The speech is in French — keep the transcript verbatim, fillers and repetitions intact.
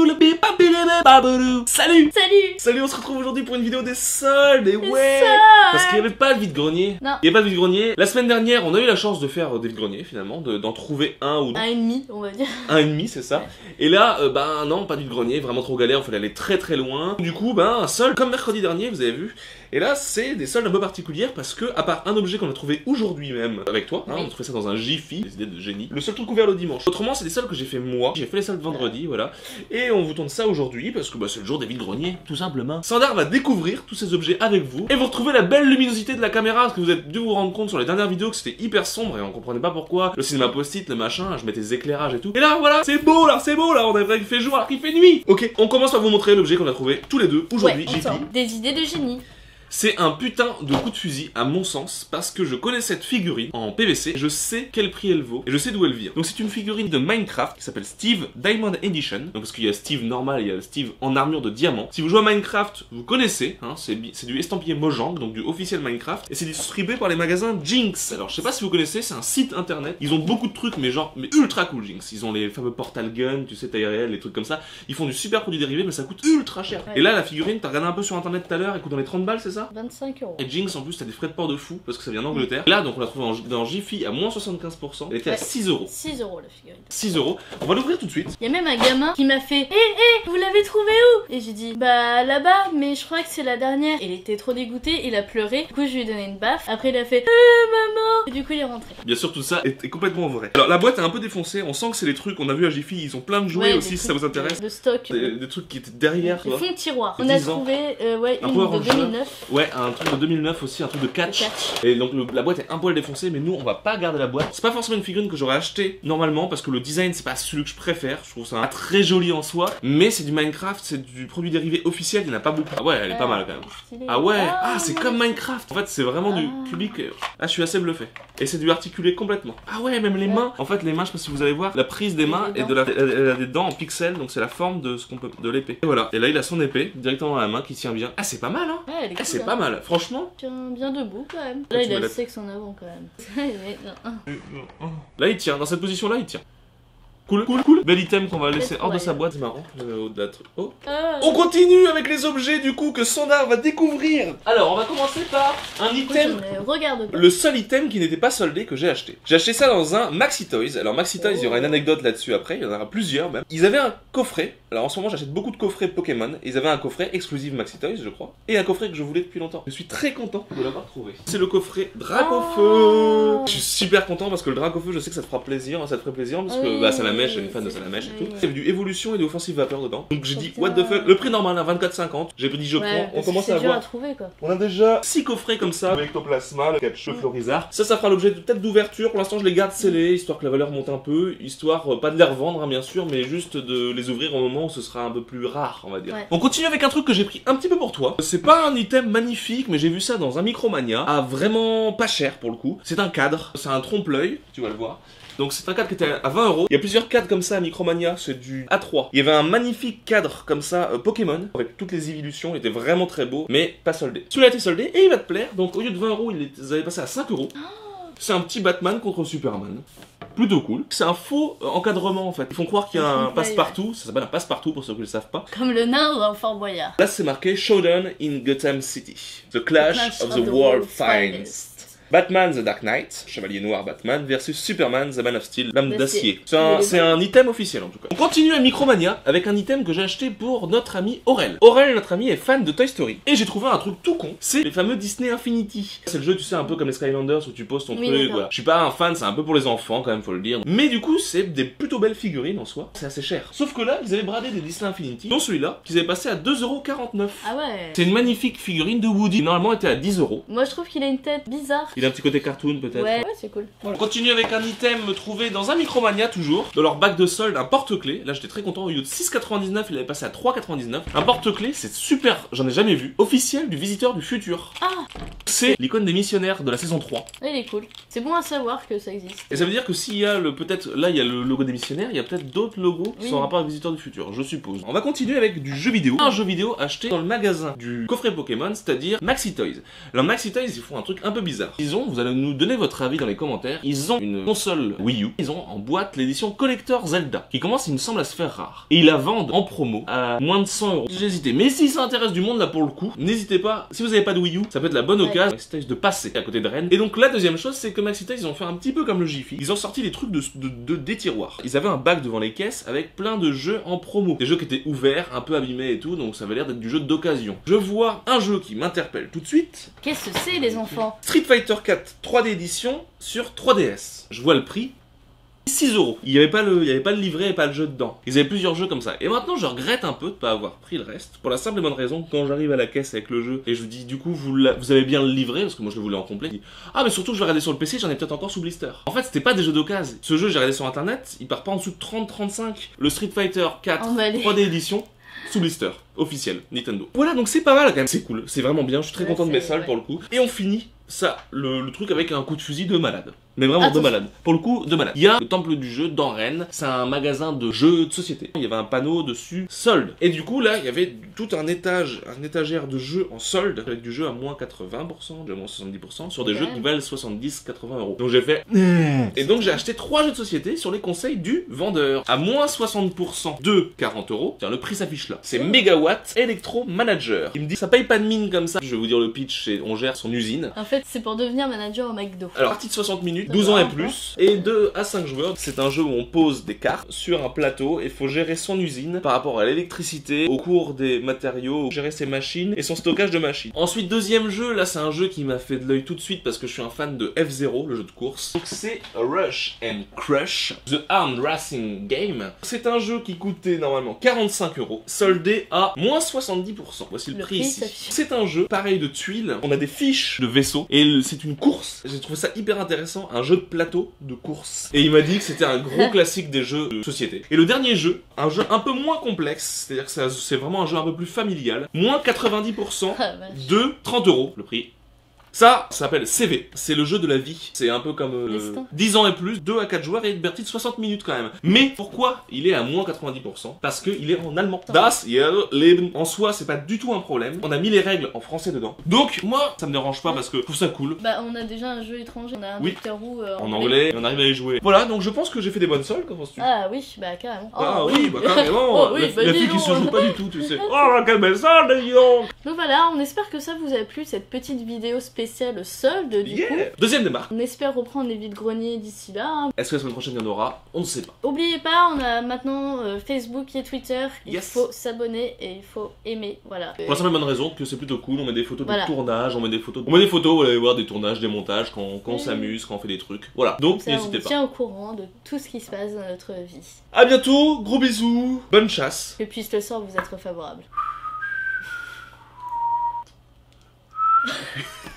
Salut. Salut. Salut, on se retrouve aujourd'hui pour une vidéo des soldes. Et ouais, soldes. parce qu'il n'y avait pas de vide-grenier. Non. Il n'y avait pas de vide-grenier. La semaine dernière, on a eu la chance de faire des vide-greniers finalement, de- d'en trouver un ou deux. Un et demi, on va dire. Un et demi, c'est ça. Ouais. Et là, euh, bah non, pas de vide-grenier, vraiment trop galère, il fallait aller très très loin. Du coup, bah un solde comme mercredi dernier, vous avez vu. Et là, c'est des soldes un peu particulières parce que, à part un objet qu'on a trouvé aujourd'hui même avec toi, hein, Oui. on a trouvé ça dans un Jiffy, des idées de génie. Le seul truc ouvert le dimanche. Autrement, c'est des soldes que j'ai fait moi. J'ai fait les soldes vendredi, voilà. Et on vous tourne ça aujourd'hui parce que bah, c'est le jour des vide-greniers, tout simplement. Sandar va découvrir tous ces objets avec vous et vous retrouvez la belle luminosité de la caméra parce que vous êtes dû vous rendre compte sur les dernières vidéos que c'était hyper sombre et on comprenait pas pourquoi. Le cinéma post-it, le machin, je mettais des éclairages et tout. Et là, voilà, c'est beau là, c'est beau là, on a vrai qu'il fait jour alors qu'il fait nuit. Ok, on commence par vous montrer l'objet qu'on a trouvé tous les deux aujourd'hui, Ouais, J P. ensemble. Des idées de génie. C'est un putain de coup de fusil, à mon sens, parce que je connais cette figurine en P V C, je sais quel prix elle vaut, et je sais d'où elle vient. Donc c'est une figurine de Minecraft, qui s'appelle Steve Diamond Edition, donc parce qu'il y a Steve normal, il y a Steve en armure de diamant. Si vous jouez à Minecraft, vous connaissez, hein, c'est du estampillé Mojang, donc du officiel Minecraft, et c'est distribué par les magasins Jinx. Alors je sais pas si vous connaissez, c'est un site internet, ils ont beaucoup de trucs, mais genre, mais ultra cool Jinx. Ils ont les fameux portal guns, tu sais, taille réelle, les trucs comme ça, ils font du super produit dérivé, mais ça coûte ultra cher. Ouais. Et là, la figurine, t'as regardé un peu sur internet tout à l'heure, elle coûte dans les trente balles, c'est ça? vingt-cinq euros. Et Jinx en plus t'as des frais de port de fou parce que ça vient d'Angleterre. Là donc on l'a trouvé en, dans Jiffy à moins soixante-quinze pour cent. Elle était à Ouais. six euros. six euros la figurine. six euros. On va l'ouvrir tout de suite. Il y a même un gamin qui m'a fait hé hé, vous l'avez trouvé où? Et j'ai dit bah là-bas, mais je crois que c'est la dernière. Il était trop dégoûté, il a pleuré. Du coup je lui ai donné une baffe. Après il a fait euh maman. Et du coup il est rentré. Bien sûr tout ça est, est complètement vrai. Alors la boîte est un peu défoncée. On sent que c'est les trucs qu'on a vu à Jiffy. Ils ont plein de jouets Ouais, aussi des si ça trucs vous intéresse. de stock. Des, des trucs qui étaient derrière. tu Le vois. fond de tiroir. De On a dix ans. trouvé euh, ouais, Un une Power de Ranger. deux mille neuf. Ouais, un truc de deux mille neuf aussi, un truc de catch. De catch. Et donc le- la boîte est un poil défoncée, mais nous on va pas garder la boîte. C'est pas forcément une figurine que j'aurais acheté normalement parce que le design c'est pas celui que je préfère. Je trouve ça pas très joli en soi, mais c'est du Minecraft, c'est du produit dérivé officiel, il y en a pas beaucoup. Ah ouais, elle est pas mal quand même. Stylé. Ah ouais, ah c'est mon comme Dieu. Minecraft. En fait, c'est vraiment du Ah. cubique. Ah, je suis assez bluffé. Et c'est du articulé complètement. Ah ouais, même les Ouais. mains. En fait, les mains, je sais pas si vous allez voir, la prise des Et mains les et dents. de la, elle, elle a des dents en pixels, donc c'est la forme de ce qu'on peut, de l'épée. Et voilà. Et là, il a son épée directement dans la main qui tient bien. Ah, c'est pas mal, hein. Ouais, elle est Ah, cool, c'est hein. pas mal. Franchement. Tiens bien debout quand même. Toi, Là tu il a me le l'as- sexe en avant quand même. Mais non. Là, il tient. Dans cette position-là, il tient. Cool, cool, cool. Bel item qu'on va laisser hors de sa Ouais. boîte. C'est marrant. Euh, au-delà de- Oh. Ah. On continue avec les objets du coup que Sandar va découvrir. Alors, on va commencer par un Écoute, item. je ne regarde pas. Le seul item qui n'était pas soldé que j'ai acheté. J'ai acheté ça dans un Maxi Toys. Alors Maxi Toys, il y aura une anecdote là-dessus après, il y en aura plusieurs même. Ils avaient un coffret. Alors en ce moment, j'achète beaucoup de coffrets Pokémon. Ils avaient un coffret exclusif Maxi Toys, je crois. Et un coffret que je voulais depuis longtemps. Je suis très content de l'avoir trouvé. C'est le coffret Dracofeu. Oh. Je suis super content parce que le Dracofeu, je sais que ça te fera plaisir, ça te ferait plaisir parce que Oui, bah, Salamèche, j'ai une fan de c'est- Salamèche et oui. tout. Il y avait du évolution et de offensive vapeur dedans. Donc j'ai dit Putain. what the fuck. Le prix normal, hein, vingt-quatre cinquante. J'ai dit je Ouais, prends. On parce que commence c'est à dur voir. à trouver quoi. On a déjà six coffrets comme ça, le ectoplasma, le catch, le florizard. Ça, ça fera l'objet de- peut-être d'ouverture. Pour l'instant, je les garde scellés, histoire que la valeur monte un peu, histoire euh, pas de les revendre, hein, bien sûr, mais juste de les ouvrir au moment où ce sera un peu plus rare, on va dire. Ouais. On continue avec un truc que j'ai pris un petit peu pour toi. C'est pas un item magnifique, mais j'ai vu ça dans un Micromania, à vraiment pas cher pour le coup. C'est un cadre, c'est un trompe-l'œil, tu vas le voir. Donc c'est un cadre qui était à vingt euros. Il y a plusieurs cadres comme ça à Micromania, c'est du A trois. Il y avait un magnifique cadre comme ça, euh, Pokémon, avec toutes les évolutions, il était vraiment très beau, mais pas soldé. Celui-là a été soldé et il va te plaire, donc au lieu de vingt euros, il les avait passé à cinq euros. C'est un petit Batman contre Superman. Plutôt cool. C'est un faux euh, encadrement en fait. Ils font croire qu'il y a un passe-partout, ça s'appelle un passe-partout pour ceux qui ne le savent pas. Comme le nain dans Fort Boyard. Là c'est marqué Showdown in Gotham City. The Clash, Clash of, the, World Finest. Batman the Dark Knight, Chevalier Noir Batman, versus Superman the Man of Steel, Lame D'acier. d'Acier. C'est un, Il est c'est un item officiel en tout cas. On continue à Micromania avec un item que j'ai acheté pour notre ami Aurel. Aurel, notre ami, est fan de Toy Story. Et j'ai trouvé un truc tout con, c'est les fameux Disney Infinity. C'est le jeu, tu sais, un peu comme les Skylanders où tu poses ton Oui, truc, d'accord. voilà. Je suis pas un fan, c'est un peu pour les enfants quand même, faut le dire. Mais du coup, c'est des plutôt belles figurines en soi. C'est assez cher. Sauf que là, ils avaient bradé des Disney Infinity, dont celui-là, qu'ils avaient passé à deux euros quarante-neuf. Ah ouais. C'est une magnifique figurine de Woody, qui normalement était à dix euros. Moi je trouve qu'il a une tête bizarre. Il a un petit côté cartoon peut-être. Ouais, ouais c'est cool. On continue avec un item trouvé dans un Micromania toujours, dans leur bac de solde, un porte-clés. Là j'étais très content, au lieu de six quatre-vingt-dix-neuf, il avait passé à trois quatre-vingt-dix-neuf. Un porte-clés, c'est super, j'en ai jamais vu. Officiel du Visiteur du Futur. Ah. C'est l'icône des missionnaires de la saison trois. Il est cool. C'est bon à savoir que ça existe. Et ça veut dire que s'il y a le peut-être là il y a le logo des missionnaires, il y a peut-être d'autres logos qui Oui. sont en rapport avec Visiteurs du Futur, je suppose. On va continuer avec du jeu vidéo. Un jeu vidéo acheté dans le magasin du coffret Pokémon, c'est-à-dire Maxi Toys. Alors Maxi Toys, ils font un truc un peu bizarre. Ils ont, vous allez nous donner votre avis dans les commentaires, ils ont une console Wii U, ils ont en boîte l'édition Collector Zelda, qui commence il me semble à se faire rare. Et ils la vendent en promo à moins de cent euros. J'ai hésité, mais si ça intéresse du monde là pour le coup, n'hésitez pas, si vous n'avez pas de Wii U, ça peut être la bonne Ouais. occasion Maxi Toys de passer à côté de Rennes. Et donc la deuxième chose, c'est que Maxi Toys, ils ont fait un petit peu comme le Jiffy. Ils ont sorti des trucs de, de, de- des tiroirs. Ils avaient un bac devant les caisses avec plein de jeux en promo. Des jeux qui étaient ouverts, un peu abîmés et tout, donc ça avait l'air d'être du jeu d'occasion. Je vois un jeu qui m'interpelle tout de suite. Qu'est-ce que c'est, les enfants? Street Fighter quatre trois D édition sur trois D S. Je vois le prix. six euros. Il n'y avait pas le, il y avait pas le livret et pas le jeu dedans. Ils avaient plusieurs jeux comme ça. Et maintenant, je regrette un peu de pas avoir pris le reste. Pour la simple et bonne raison que quand j'arrive à la caisse avec le jeu et je vous dis, du coup, vous, la- vous avez bien le livret, parce que moi je le voulais en complet. Je dis, ah, mais surtout, je vais regarder sur le P C, j'en ai peut-être encore sous blister. En fait, c'était pas des jeux d'occasion. Ce jeu, j'ai regardé sur internet, il part pas en dessous de trente trente-cinq. Le Street Fighter quatre Emballé. trois D édition. Sous blister, officiel, Nintendo. Voilà, donc c'est pas mal quand même, c'est cool, c'est vraiment bien, je suis très Ouais, content de mes c'est- soldes ouais. pour le coup. Et on finit ça, le, le truc avec un coup de fusil de malade. Mais vraiment Attention. de malade. Pour le coup, de malade. Il y a le Temple du Jeu dans Rennes, c'est un magasin de jeux de société. Il y avait un panneau dessus, solde. Et du coup, là, il y avait tout un étage, un étagère de jeux en solde, avec du jeu à moins quatre-vingts pour cent, à moins soixante-dix pour cent, sur des Ok. jeux qui valent soixante-dix à quatre-vingts euros. Donc j'ai fait... Et donc j'ai acheté trois jeux de société sur les conseils du vendeur. À moins soixante pour cent de quarante euros. Tiens, le prix s'affiche là. C'est Megawatt Electro Manager. Il me dit, ça paye pas de mine comme ça. Je vais vous dire le pitch, c'est on gère son usine. En fait, c'est pour devenir manager au McDo. Alors, partie de soixante minutes, Ça douze va, ans et hein. plus, et deux à cinq joueurs. C'est un jeu où on pose des cartes sur un plateau et il faut gérer son usine par rapport à l'électricité, au cours des matériaux, gérer ses machines et son stockage de machines. Ensuite, deuxième jeu, là c'est un jeu qui m'a fait de l'œil tout de suite parce que je suis un fan de F zéro, le jeu de course. Donc c'est Rush and Crush, The Armed Racing Game. C'est un jeu qui coûtait normalement quarante-cinq euros, soldé à moins soixante-dix pour cent. Voici le, Le prix prix ici. s'affiche. C'est un jeu pareil de tuiles, on a des fiches de vaisseaux et le- c'est une course. J'ai trouvé ça hyper intéressant, un jeu de plateau de course. Et il m'a dit que c'était un gros classique des jeux de société. Et le dernier jeu, un jeu un peu moins complexe, c'est-à-dire que ça- c'est vraiment un jeu un peu plus familial, moins quatre-vingt-dix pour cent Ah, vache. de trente euros le prix. Ça, ça s'appelle C V, c'est le jeu de la vie. C'est un peu comme euh, Destin. dix ans et plus, deux à quatre joueurs et une partie de soixante minutes quand même. Mais pourquoi il est à moins quatre-vingt-dix pour cent? Parce qu'il est en allemand. Das Leben. En soi, c'est pas du tout un problème. On a mis les règles en français dedans. Donc, moi, ça me dérange pas parce que je trouve ça cool. Bah, on a déjà un jeu étranger. On a un Oui. Doctor Who euh, En anglais, et on arrive à y jouer. Voilà, donc je pense que j'ai fait des bonnes soldes, qu'en penses-tu? Ah oui, bah carrément. Ah Oh, oui, bah carrément. Oh oui, la, bah la dis fille qui donc. se joue pas du tout, tu sais. Oh, quelle belle solde, dis donc. Donc voilà, on espère que ça vous a plu, cette petite vidéo spéciale solde du coup. Yeah. Deuxième démarre. On espère reprendre les vides-greniers d'ici là. hein. Est-ce que la semaine prochaine il y en aura? On ne sait pas. Oubliez pas, on a maintenant euh, Facebook et Twitter. Il Yes. faut s'abonner et il faut aimer. Voilà. Pour la simple et bonne raison que c'est plutôt cool, on met des photos Voilà. de tournage, on met des photos, on met des photos, vous allez voir des tournages, des montages, quand, quand on Oui. s'amuse, quand on fait des trucs. Voilà, donc Comme ça, on n'hésitez vous pas. tient au courant de tout ce qui se passe dans notre vie. A bientôt, gros bisous, bonne chasse. Que puisse le sort vous être favorable.